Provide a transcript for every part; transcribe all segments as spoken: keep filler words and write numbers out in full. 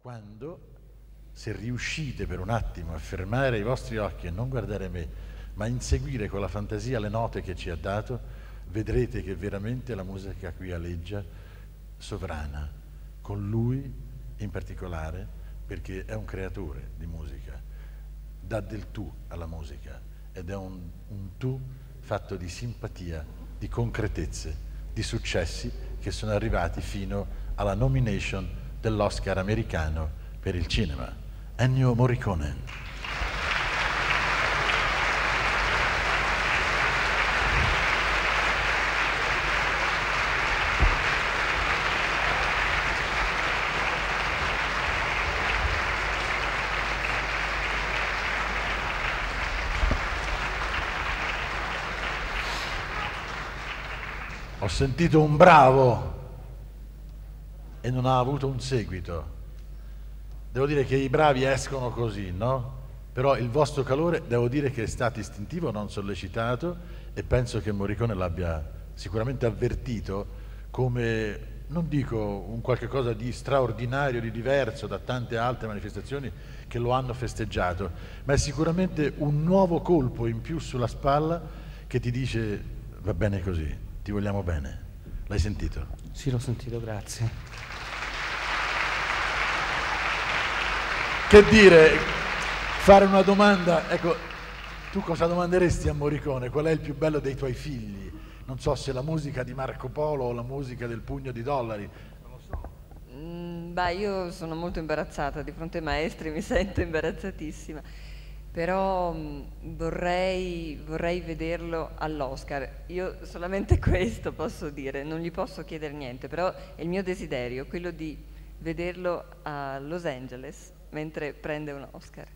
quando, se riuscite per un attimo a fermare i vostri occhi e non guardare me, ma a inseguire con la fantasia le note che ci ha dato, vedrete che veramente la musica qui aleggia sovrana, con lui in particolare, perché è un creatore di musica, dà del tu alla musica ed è un, un tu fatto di simpatia, di concretezze, di successi che sono arrivati fino alla nomination dell'Oscar americano per il cinema. Ennio Morricone. Ho sentito un bravo e non ha avuto un seguito. Devo dire che i bravi escono così, no? Però il vostro calore, devo dire che è stato istintivo, non sollecitato, e penso che Morricone l'abbia sicuramente avvertito come, non dico un qualche cosa di straordinario, di diverso da tante altre manifestazioni che lo hanno festeggiato, ma è sicuramente un nuovo colpo in più sulla spalla che ti dice va bene così. Ti vogliamo bene. L'hai sentito? Sì, l'ho sentito, grazie. Che dire, fare una domanda, ecco, tu cosa domanderesti a Morricone? Qual è il più bello dei tuoi figli? Non so se la musica di Marco Polo o la musica del Pugno di Dollari, non lo so. Mm, beh, io sono molto imbarazzata, di fronte ai maestri mi sento imbarazzatissima. Però mh, vorrei, vorrei vederlo all'Oscar. Io solamente questo posso dire, non gli posso chiedere niente, però è il mio desiderio, quello di vederlo a Los Angeles mentre prende un Oscar.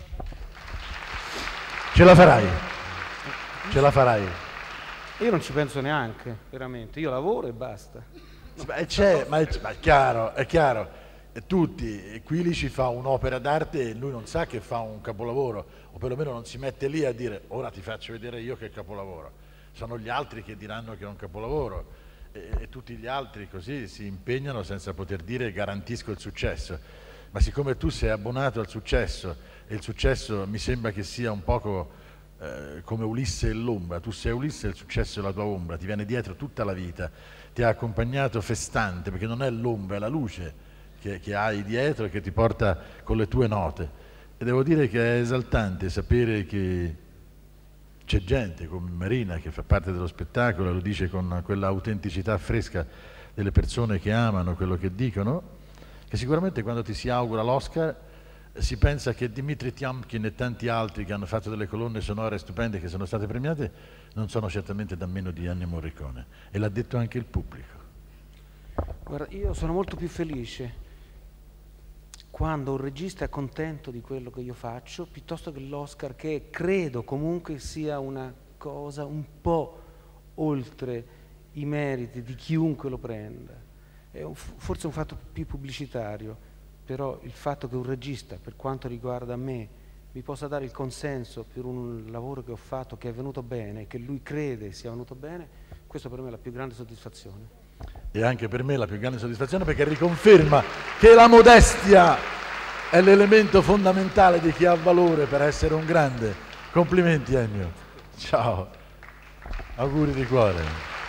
Ce la farai? Ce la farai? Io non ci penso neanche, veramente. Io lavoro e basta. Beh, c'è, ma, è, ma è chiaro, è chiaro. E tutti, e qui lì ci fa un'opera d'arte e lui non sa che fa un capolavoro, o perlomeno non si mette lì a dire ora ti faccio vedere io che capolavoro. Sono gli altri che diranno che è un capolavoro e, e tutti gli altri così si impegnano senza poter dire garantisco il successo. Ma siccome tu sei abbonato al successo e il successo mi sembra che sia un poco eh, come Ulisse e l'ombra, tu sei Ulisse e il successo è la tua ombra, ti viene dietro tutta la vita, ti ha accompagnato festante perché non è l'ombra, è la luce Che, che hai dietro e che ti porta con le tue note. E devo dire che è esaltante sapere che c'è gente come Marina che fa parte dello spettacolo e lo dice con quella autenticità fresca delle persone che amano quello che dicono, che sicuramente quando ti si augura l'Oscar si pensa che Dmitri Tiomkin e tanti altri che hanno fatto delle colonne sonore stupende che sono state premiate non sono certamente da meno di Ennio Morricone, e l'ha detto anche il pubblico. Guarda, io sono molto più felice quando un regista è contento di quello che io faccio, piuttosto che l'Oscar, che credo comunque sia una cosa un po' oltre i meriti di chiunque lo prenda. È un, forse un fatto più pubblicitario, però il fatto che un regista, per quanto riguarda me, mi possa dare il consenso per un lavoro che ho fatto, che è venuto bene, che lui crede sia venuto bene, questo per me è la più grande soddisfazione. E anche per me la più grande soddisfazione, perché riconferma che la modestia è l'elemento fondamentale di chi ha valore per essere un grande. Complimenti Ennio. Ciao. Auguri di cuore.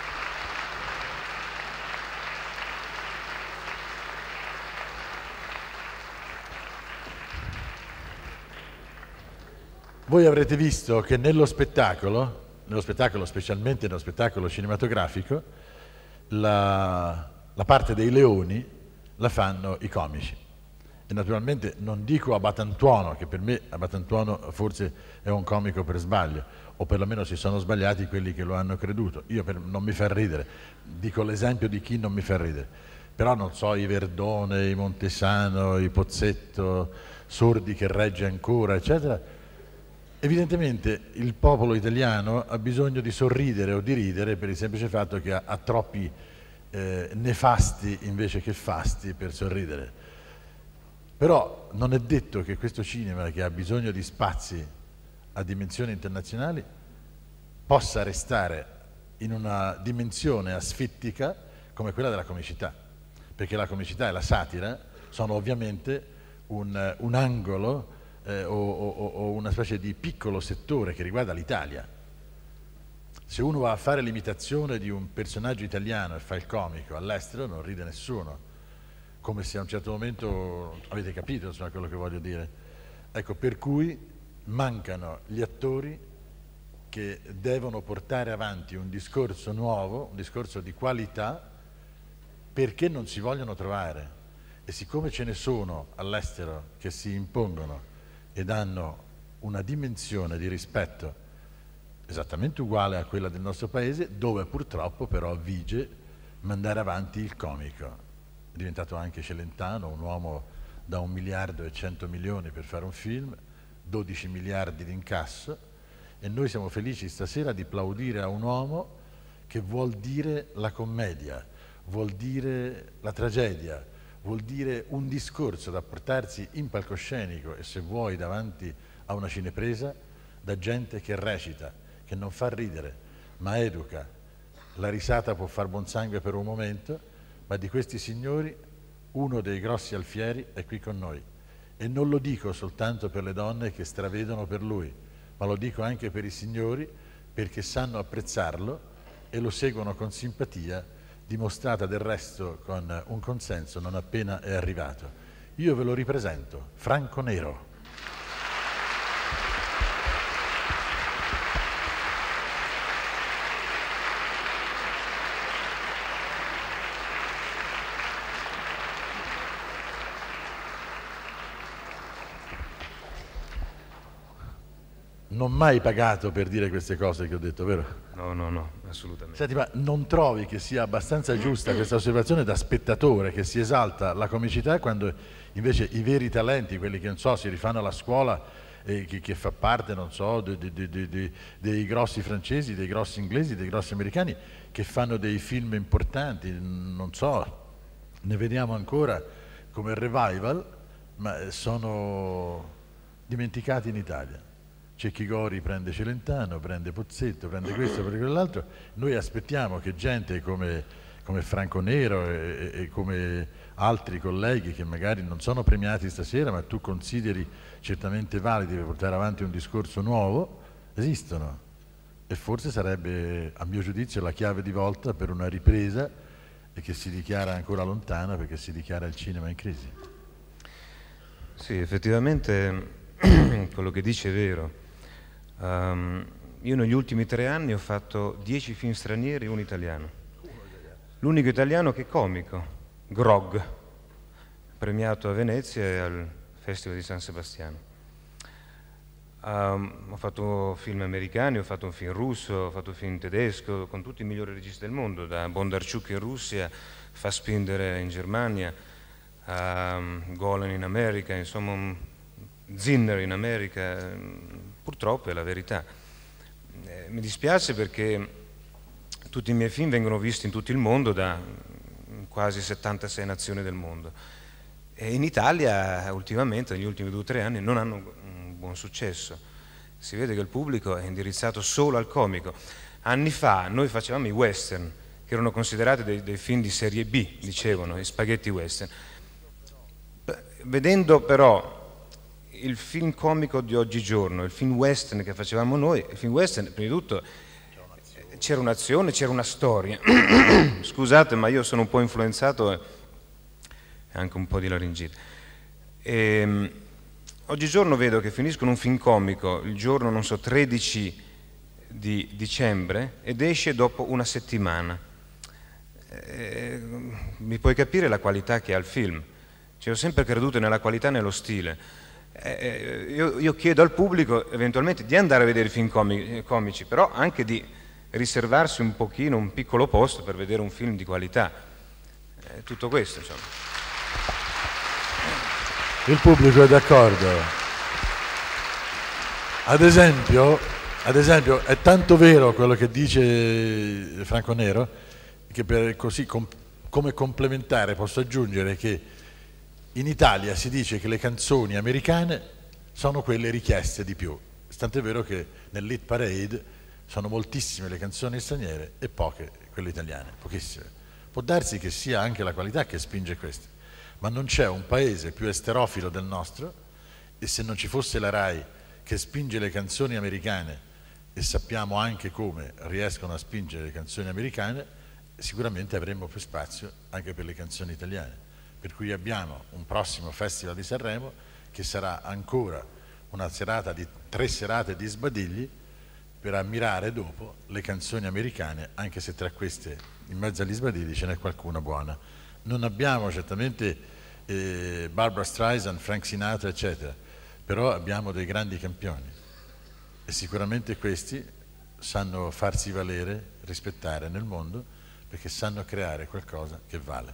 Voi avrete visto che nello spettacolo, nello spettacolo specialmente nello spettacolo cinematografico, La, la parte dei leoni la fanno i comici, e naturalmente non dico Abatantuono, che per me Abatantuono forse è un comico per sbaglio, o perlomeno si sono sbagliati quelli che lo hanno creduto. Io per, non mi fa ridere, dico l'esempio di chi non mi fa ridere, però non so i Verdone, i Montesano, i Pozzetto, Sordi che regge ancora, eccetera. Evidentemente il popolo italiano ha bisogno di sorridere o di ridere per il semplice fatto che ha, ha troppi eh, nefasti invece che fasti per sorridere. Però non è detto che questo cinema, che ha bisogno di spazi a dimensioni internazionali, possa restare in una dimensione asfittica come quella della comicità, perché la comicità e la satira sono ovviamente un, un angolo eh, o, o, o una specie di piccolo settore che riguarda l'Italia. Se uno va a fare l'imitazione di un personaggio italiano e fa il comico all'estero non ride nessuno, come se a un certo momento, avete capito insomma quello che voglio dire, ecco, per cui mancano gli attori che devono portare avanti un discorso nuovo, un discorso di qualità, perché non si vogliono trovare. E siccome ce ne sono all'estero che si impongono ed hanno una dimensione di rispetto esattamente uguale a quella del nostro paese, dove purtroppo però vige mandare avanti il comico. È diventato anche Celentano, un uomo da un miliardo e cento milioni per fare un film, dodici miliardi di incasso, e noi siamo felici stasera di plaudire a un uomo che vuol dire la commedia, vuol dire la tragedia, vuol dire un discorso da portarsi in palcoscenico e se vuoi davanti a una cinepresa da gente che recita, che non fa ridere, ma educa. La risata può far buon sangue per un momento, ma di questi signori uno dei grossi alfieri è qui con noi. E non lo dico soltanto per le donne che stravedono per lui, ma lo dico anche per i signori perché sanno apprezzarlo e lo seguono con simpatia, dimostrata del resto con un consenso non appena è arrivato. Io ve lo ripresento, Franco Nero. Non mai pagato per dire queste cose che ho detto, vero? No, no, no, assolutamente. Senti, ma non trovi che sia abbastanza giusta questa osservazione da spettatore, che si esalta la comicità quando invece i veri talenti, quelli che non so, si rifanno alla scuola e che, che fa parte, non so, de, de, de, de, dei grossi francesi, dei grossi inglesi, dei grossi americani, che fanno dei film importanti, non so, ne vediamo ancora come Revival, ma sono dimenticati in Italia. Cecchigori prende Celentano, prende Pozzetto, prende questo, prende quell'altro. Noi aspettiamo che gente come, come Franco Nero e, e come altri colleghi che magari non sono premiati stasera, ma tu consideri certamente validi per portare avanti un discorso nuovo, esistono. E forse sarebbe, a mio giudizio, la chiave di volta per una ripresa che si dichiara ancora lontana, perché si dichiara il cinema in crisi. Sì, effettivamente quello che dice è vero. Um, io negli ultimi tre anni ho fatto dieci film stranieri e un italiano. L'unico italiano che è comico, Grog, premiato a Venezia e al Festival di San Sebastiano. Um, ho fatto film americani, ho fatto un film russo, ho fatto un film tedesco, con tutti i migliori registi del mondo, da Bondarchuk in Russia, Fassbinder in Germania, um, Golan in America, insomma un Zinner in America. Purtroppo è la verità. Eh, mi dispiace perché tutti i miei film vengono visti in tutto il mondo da quasi settantasei nazioni del mondo e in Italia ultimamente, negli ultimi due o tre anni, non hanno un buon successo. Si vede che il pubblico è indirizzato solo al comico. Anni fa noi facevamo i western, che erano considerati dei, dei film di serie B, dicevano, i spaghetti western. Vedendo però il film comico di oggigiorno, il film western che facevamo noi, il film western, prima di tutto, c'era un'azione, c'era una storia. Scusate, ma io sono un po' influenzato e anche un po' di laringite. E, oggigiorno vedo che finiscono un film comico il giorno, non so, tredici di dicembre ed esce dopo una settimana. E, mi puoi capire la qualità che ha il film? Cioè, ho sempre creduto nella qualità e nello stile. Eh, io, io chiedo al pubblico eventualmente di andare a vedere i film comici, comici, però anche di riservarsi un pochino, un piccolo posto per vedere un film di qualità. Eh, tutto questo, insomma. Il pubblico è d'accordo. Ad esempio, ad esempio, è tanto vero quello che dice Franco Nero, che per così com come complementare posso aggiungere che in Italia si dice che le canzoni americane sono quelle richieste di più, tant'è vero che nell'Hit Parade sono moltissime le canzoni straniere e poche quelle italiane, pochissime. Può darsi che sia anche la qualità che spinge queste, ma non c'è un paese più esterofilo del nostro, e se non ci fosse la RAI che spinge le canzoni americane, e sappiamo anche come riescono a spingere le canzoni americane, sicuramente avremmo più spazio anche per le canzoni italiane. Per cui abbiamo un prossimo Festival di Sanremo che sarà ancora una serata di tre serate di sbadigli per ammirare dopo le canzoni americane, anche se tra queste, in mezzo agli sbadigli, ce n'è qualcuna buona. Non abbiamo certamente eh, Barbra Streisand, Frank Sinatra, eccetera, però abbiamo dei grandi campioni e sicuramente questi sanno farsi valere, rispettare nel mondo, perché sanno creare qualcosa che vale.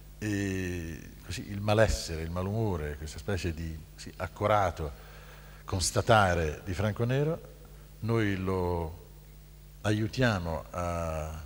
E così il malessere, il malumore, questa specie di sì, accorato constatare di Franco Nero, noi lo aiutiamo a,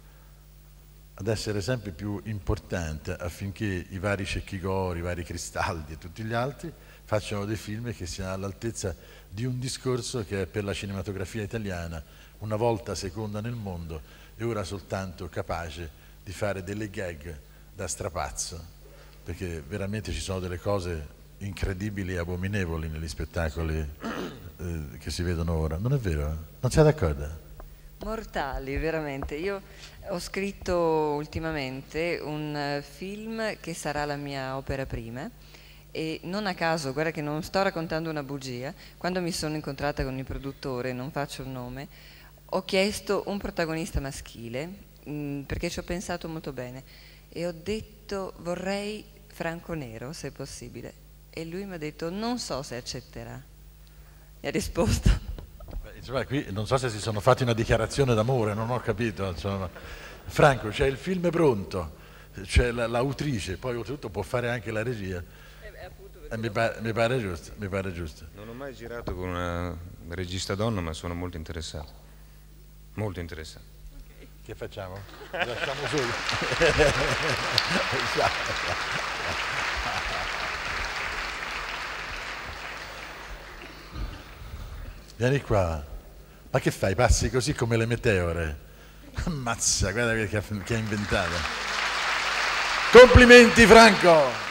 ad essere sempre più importante affinché i vari Cecchigori, i vari Cristaldi e tutti gli altri facciano dei film che siano all'altezza di un discorso che è per la cinematografia italiana una volta seconda nel mondo e ora soltanto capace di fare delle gag da strapazzo, perché veramente ci sono delle cose incredibili e abominevoli negli spettacoli eh, che si vedono ora. Non è vero? Non sei d'accordo? Mortali, veramente. Io ho scritto ultimamente un uh, film che sarà la mia opera prima e non a caso, guarda che non sto raccontando una bugia, quando mi sono incontrata con il produttore, non faccio il nome, ho chiesto un protagonista maschile mh, perché ci ho pensato molto bene e ho detto vorrei Franco Nero se possibile e lui mi ha detto non so se accetterà. Mi ha risposto. Beh, insomma, qui non so se si sono fatti una dichiarazione d'amore, non ho capito. Insomma. Franco, c'è il film pronto, c'è l'autrice, poi oltretutto può fare anche la regia. Eh, mi, pare, mi, pare giusto, mi pare giusto. Non ho mai girato con una regista donna, ma sono molto interessato. Molto interessato. Okay. Che facciamo? Lasciamo solo. Vieni qua. Ma che fai? Passi così come le meteore? Ammazza, guarda che ha, che ha inventato. Complimenti Franco!